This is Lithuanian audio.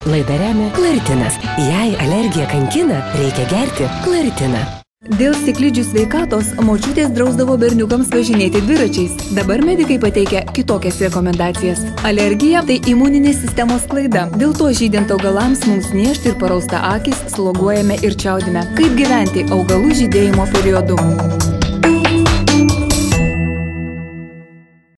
Laidą remia Klaritinas. Jei alergija kankina, reikia gerti Klaritiną. Dėl sėklidžių sveikatos močiutės drausdavo berniukams važinėti dviračiais. Dabar medikai pateikia kitokias rekomendacijas. Alergija – tai imuninės sistemos klaida. Dėl to žydint augalams mums niežti ir parausta akys, sloguojame ir čiaudime. Kaip gyventi augalų žydėjimo periodu?